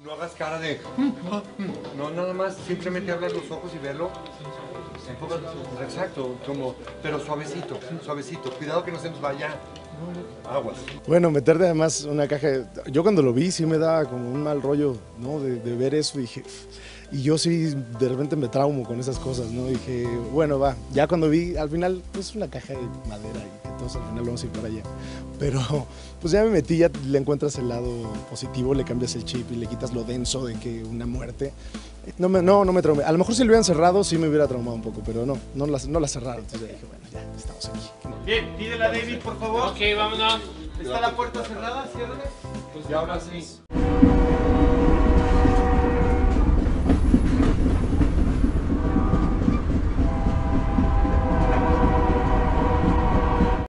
No hagas cara de... No, nada más, simplemente abras los ojos y verlo. Exacto, como, pero suavecito, suavecito. Cuidado que no se nos vaya. Aguas. Bueno, meterte además una caja... Yo cuando lo vi sí me daba como un mal rollo, ¿no? De ver eso, dije... Y yo sí de repente me traumo con esas cosas, ¿no? Dije, bueno, va. Ya cuando vi, al final, pues una caja de madera y que todos al final vamos a ir para allá. Pero pues ya me metí, ya le encuentras el lado positivo, le cambias el chip y le quitas lo denso de que una muerte. No me traumé. A lo mejor si lo hubieran cerrado sí me hubiera traumado un poco, pero no la cerraron. Entonces ya dije, bueno, ya estamos aquí. Bien, pídela a David, por favor. Ok, vámonos. ¿Está la puerta cerrada? Ciérrale. Y ahora sí.